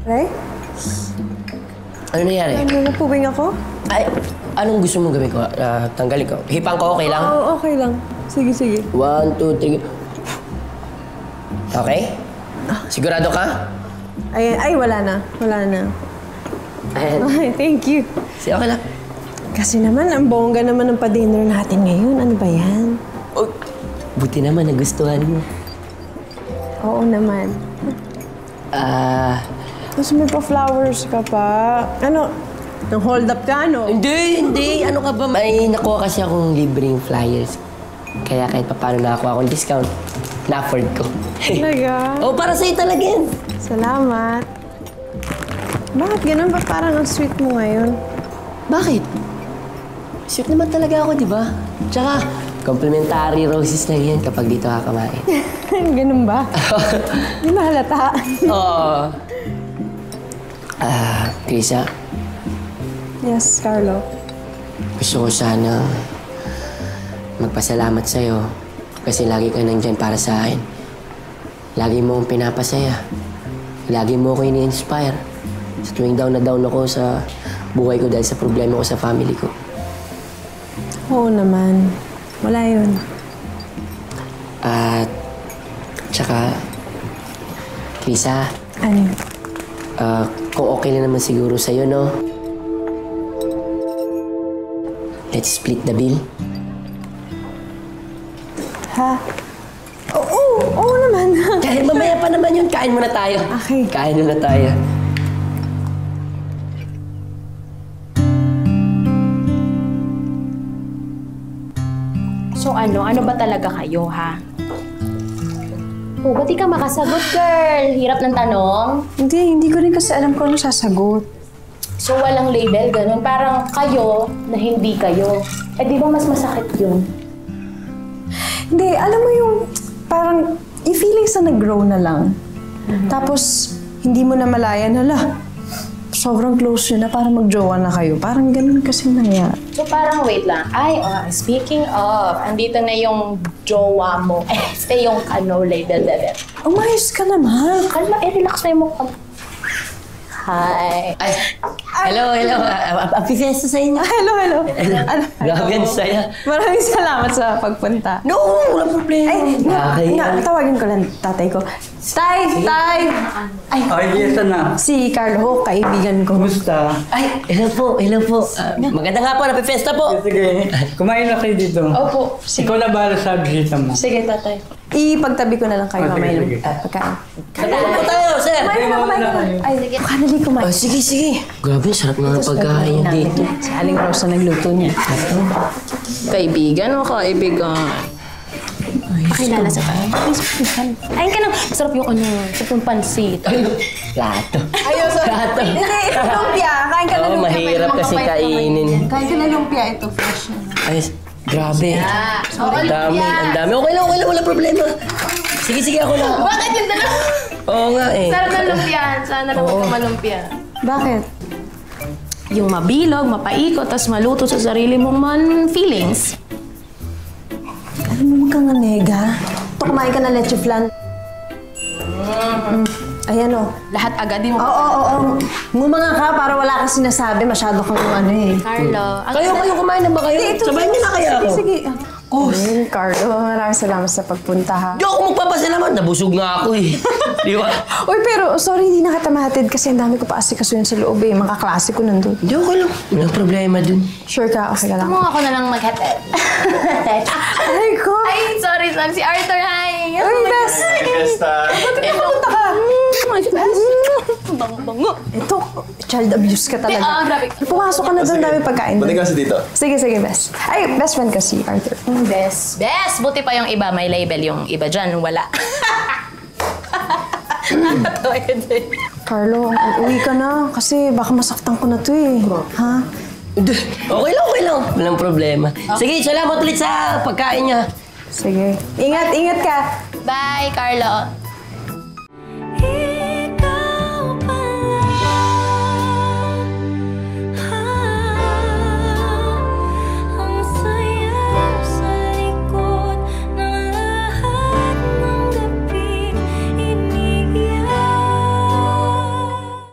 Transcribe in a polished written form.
Ray? Ano nangyari? Napubing ako? Ay, anong gusto mong gawin ko? Tanggalin ko. Hipang ko, okay lang? Oo, okay lang. Sige. 1, 2, 3. Okay? Sigurado ka? Ay, wala na. Ayan. Ay, thank you. Okay lang. Kasi naman, ang bongga naman ng pa-dinner natin ngayon. Ano ba yan? Oh, buti naman nagustuhan mo. Oo naman. Tapos may pa-flowers ka pa. Ano? Nang hold up ka, no? Hindi. Ano ka ba? May nakuha kasi akong libreng flyers. Kaya kahit pa paano nakakuha akong discount, na-afford ko. Talaga? Oh, para sa'yo talaga yan. Salamat. Bakit ganun ba parang ang sweet mo ngayon? Bakit? Sweet naman talaga ako, di ba? Tsaka, complimentary roses lang yan kapag dito ka kumain. Ganun ba? Di ba halata? Oo. Krisa, Yes, Carlo. gusto ko sana magpasalamat sa'yo kasi lagi ka nandyan para sa akin. Lagi mo akong pinapasaya. Lagi mo ako ini-inspire. Sa tuwing down na down ako sa buhay ko dahil sa problema ko sa family ko. Oo naman. Wala yun. At tsaka, Krisa, Ano? kung okay na naman siguro sa'yo, no? Let's split the bill. Ha? Oo naman. Dahil mamaya pa naman yun, kain muna tayo. Okay. Kain muna tayo. So ano ba talaga kayo, ha? Oh, ba't di ka makasagot, girl? Hirap ng tanong. Hindi ko rin kasi alam kung ano sasagot. So walang label, ganun. Parang kayo na hindi kayo. Eh, di ba mas masakit yun? Hindi, alam mo yung parang yung feelings na nag-grow na lang. Tapos, hindi mo na malayan, hala, sobrang close yun na parang mag-jowa na kayo. Parang ganun kasi nangyari. So parang wait lang. Speaking of, andito na yung jowa mo. Yung label. Umayos ka naman. Kalma, relax na yung mukha. Hi. Ay, hello. Happy fiesta sa inyo. Hello. Grabe yan saya. Maraming salamat sa pagpunta. No, walang problema. Tawagin ko lang tatay ko. Tay! Ay, fiesta na. si Carlo, kaibigan ko. Kumusta? Ay, hello po. Maganda nga po, happy fiesta po. Sige, kumain na kayo dito. Opo. Ikaw na bahala sa bisita mo. Sige, tatay. Ipagtabi ko na lang kayo mamaya ng sige. pagkain. Katawa po tayo, sir. Kumain na. Ay, sige. Dali kumain. Sige. Grabe, sarap nga ng pagkain dito. Si Aling Rosa nagluto niya. Kaibigan o kaibigan? Pakilala sa tayo. Ayun ka na. Sarap yung sarap yung pansit. Plato. Ayun, Plato. Hindi, ito lumpia. Kain ka na lumpia. Mahirap kasi kainin. Kain ka na lumpia. Ito, fresh. Ay, grabe. Ang dami. Okay lang, walang problema. Sige, ako na. Bakit yung dalawa? Oo nga eh. Sarap ng lumpian. Sana lang ka malumpia. Bakit? Yung mabilog, mapaikot, tapos maluto sa sarili mong feelings. Alam mo kang nega. Ito, kumain ka na leche flan. Ayan o. Lahat agad, di mo Oo. Ngumanga ka para wala kang sinasabi. Masyado kang Carlo. Kayo kumain na ba kayo? Sabayin niyo na kaya ako. Sige. Ayun, Carlo. Maraming salamat sa pagpunta, ha? Di ako magpapasalamat. Nabusog nga ako eh. Di ba? Uy, pero sorry, hindi na kita mahatid kasi ang dami ko pa asikasuhin sa loob eh. Mga kaklase ko nandun. Hindi, okay lang. Walang problema dun. Sure ka? Okay ka lang? Ako na lang maghatid. Ay, ko! Ay, sorry. Si Arthur, hi! Uy, Bes! Ba't nakapunta ka? Bango. Ito, child abuse ka talaga. Grabe. Pumasok ka na doon, dami pagkain. Pwede kasi dito. Sige, Bes. Ay, best friend ka si Arthur. Best. Buti pa yung iba. May label yung iba dyan. Wala. Carlo, uwi ka na kasi baka masaktan ko na to eh. Ha? Okay lang. Walang problema. Sige, salamat ulit sa pagkain niya. Sige. Ingat ka. Bye, Carlo.